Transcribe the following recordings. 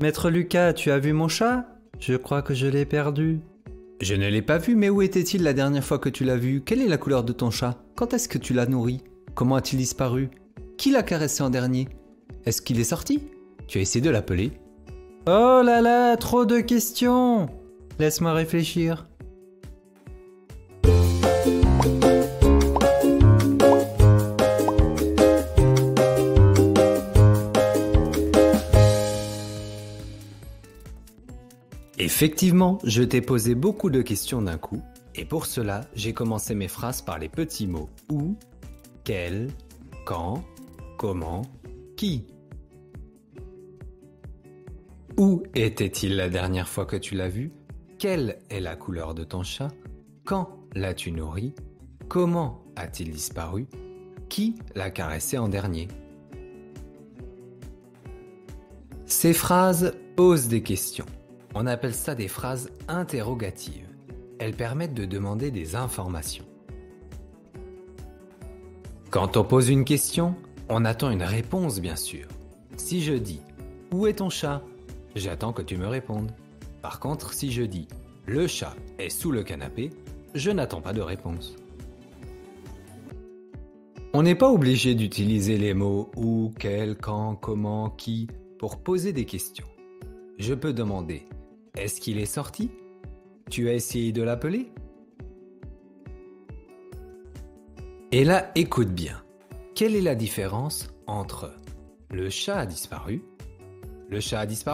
Maître Lucas, tu as vu mon chat? Je crois que je l'ai perdu. Je ne l'ai pas vu, mais où était-il la dernière fois que tu l'as vu? Quelle est la couleur de ton chat? Quand est-ce que tu l'as nourri? Comment a-t-il disparu? Qui l'a caressé en dernier? Est-ce qu'il est sorti? Tu as essayé de l'appeler? Oh là là, trop de questions! Laisse-moi réfléchir. Effectivement, je t'ai posé beaucoup de questions d'un coup, et pour cela, j'ai commencé mes phrases par les petits mots où, quel, quand, comment, qui. Où était-il la dernière fois que tu l'as vu? Quelle est la couleur de ton chat? Quand l'as-tu nourri? Comment a-t-il disparu? Qui l'a caressé en dernier? Ces phrases posent des questions. On appelle ça des phrases interrogatives. Elles permettent de demander des informations. Quand on pose une question, on attend une réponse bien sûr. Si je dis « Où est ton chat ?» j'attends que tu me répondes. Par contre, si je dis « Le chat est sous le canapé », je n'attends pas de réponse. On n'est pas obligé d'utiliser les mots « où »,« quel »,« quand »,« comment »,« qui » pour poser des questions. Je peux demander « Est-ce qu'il est sorti ? Tu as essayé de l'appeler ? » Et là, écoute bien. Quelle est la différence entre « Le chat a disparu » ? Le chat a disparu ?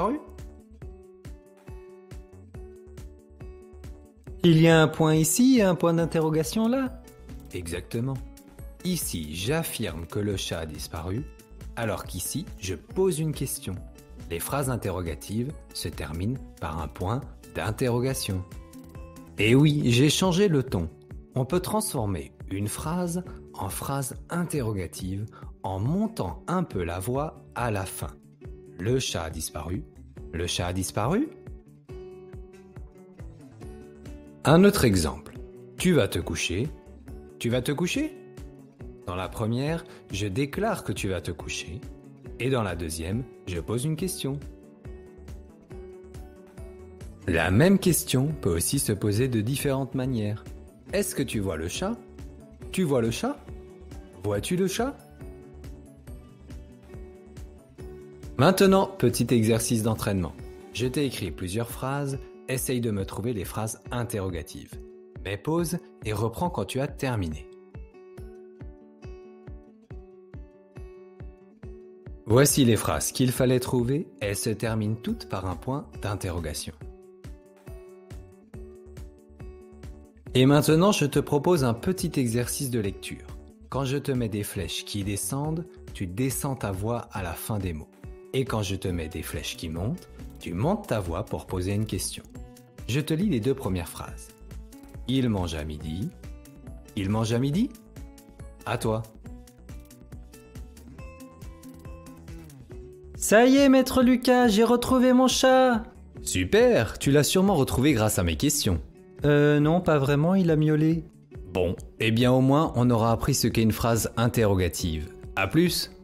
Il y a un point ici et un point d'interrogation là ? Exactement. Ici, j'affirme que le chat a disparu, alors qu'ici, je pose une question. Les phrases interrogatives se terminent par un point d'interrogation. Et oui, j'ai changé le ton. On peut transformer une phrase en phrase interrogative en montant un peu la voix à la fin. Le chat a disparu. Le chat a disparu ? Un autre exemple. Tu vas te coucher. Tu vas te coucher ? Dans la première, je déclare que tu vas te coucher. Et dans la deuxième, je pose une question. La même question peut aussi se poser de différentes manières. Est-ce que tu vois le chat ? Tu vois le chat ? Vois-tu le chat ? Maintenant, petit exercice d'entraînement. Je t'ai écrit plusieurs phrases, essaye de me trouver les phrases interrogatives. Mais pause et reprends quand tu as terminé. Voici les phrases qu'il fallait trouver, elles se terminent toutes par un point d'interrogation. Et maintenant, je te propose un petit exercice de lecture. Quand je te mets des flèches qui descendent, tu descends ta voix à la fin des mots. Et quand je te mets des flèches qui montent, tu montes ta voix pour poser une question. Je te lis les deux premières phrases. Il mange à midi. Il mange à midi ? À toi. Ça y est, maître Lucas, j'ai retrouvé mon chat. Super, tu l'as sûrement retrouvé grâce à mes questions. Non, pas vraiment, il a miaulé. Bon, eh bien au moins, on aura appris ce qu'est une phrase interrogative. À plus.